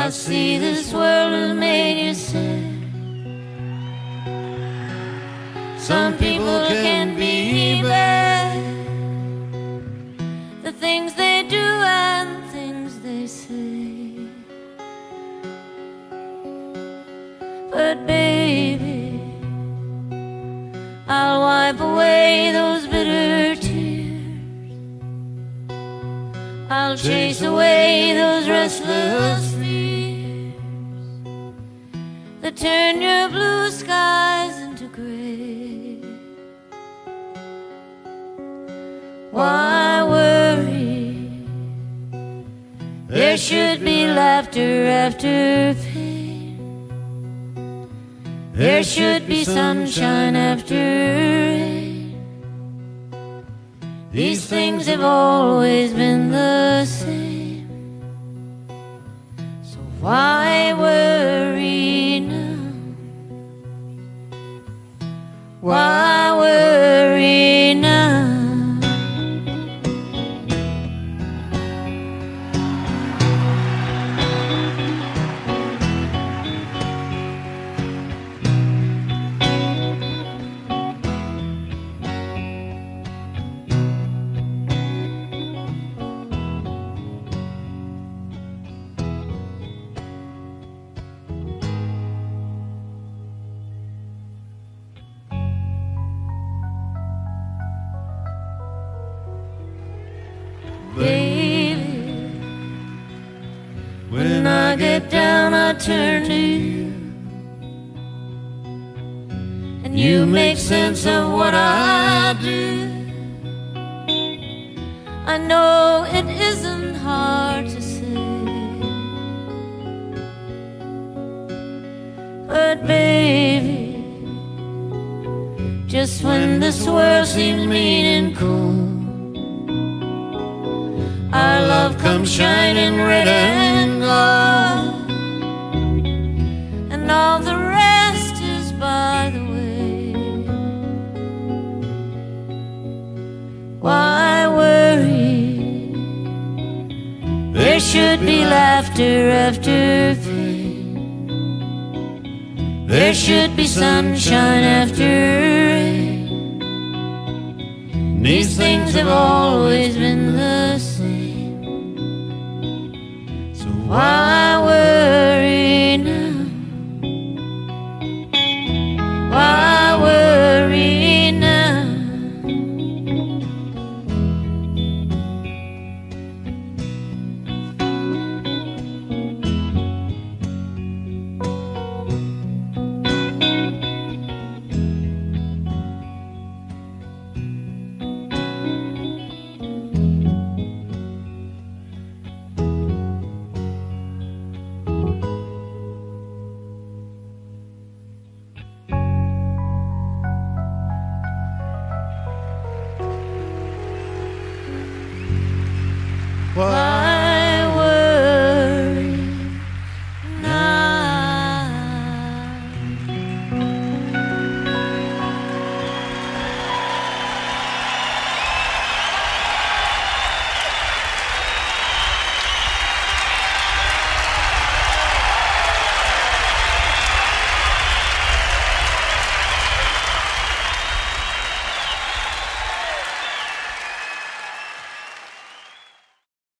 I see this world has made you sad. Some people can be bad, the things they do and things they say. But baby, I'll wipe away those bitter tears. I'll chase away those restless fears that turn your blue skies into gray. Why worry? There should be laughter after pain. There should be sunshine after rain. These things have always been the same. So why worry now? Why worry now? Baby, when I get down I turn to you, and you make sense of what I do. I know it isn't hard to say, but baby, just when this world seems mean and cold, our love comes shining red and gold, and all the rest is by the way. Why worry? There should be laughter after pain. There should be sunshine after rain. These things have always been the same. Why